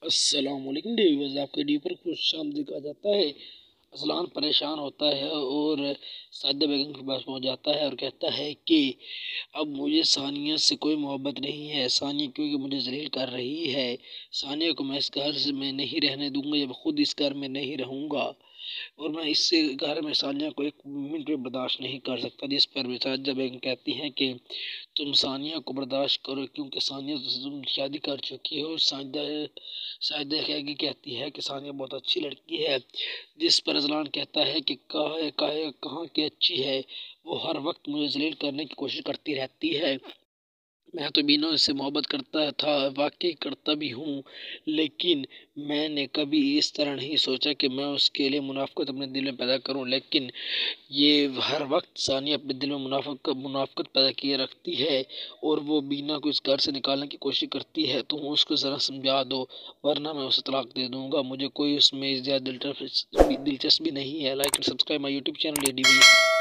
السلام علیکم ڈیویورز، آپ کے ڈی پر خوش آمدید کہا جاتا ہے۔ اذلان پریشان ہوتا ہے اور ساجدہ بیگم کے پاس پہنچ جاتا ہے اور کہتا ہے کہ اب مجھے ثانیہ سے کوئی محبت نہیں ہے، ثانیہ کیونکہ مجھے ذلیل کر رہی ہے، ثانیہ کو میں اس گھر میں نہیں رہنے دوں گا، جب خود اس گھر میں نہیں رہوں گا، اور میں اس سے گھر میں ثانیہ کو ایک منٹ بھی برداشت نہیں کر سکتا۔ جس پر ساجدہ بیگم کہتی ہیں کہ تم ثانیہ کو برداشت کرو کیونکہ ثانیہ سے تم شادی کر چکی ہو۔ ساجدہ کہتی ہے کہ ثانیہ بہت اچھی لڑکی ہے، جس پر اذلان کہتا ہے کہ کہاں کی اچھی ہے، وہ ہر وقت مجھے ذلیل کرنے کی کوشش کرتی رہتی ہے۔ میں تو بینا سے محبت کرتا تھا، واقعی کرتا بھی ہوں، لیکن میں نے کبھی اس طرح نہیں سوچا کہ میں اس کے لیے منافقت اپنے دل میں پیدا کروں، لیکن یہ ہر وقت ثانیہ اپنے دل میں منافقت پیدا کیے رکھتی ہے اور وہ بینا کو اس گھر سے نکالنے کی کوشش کرتی ہے۔ تم اس کو ذرا سمجھا دو ورنہ میں اسے طلاق دے دوں گا، مجھے کوئی اس میں زیادہ دلچسپی نہیں ہے۔ Like and subscribe my YouTube channel ADV۔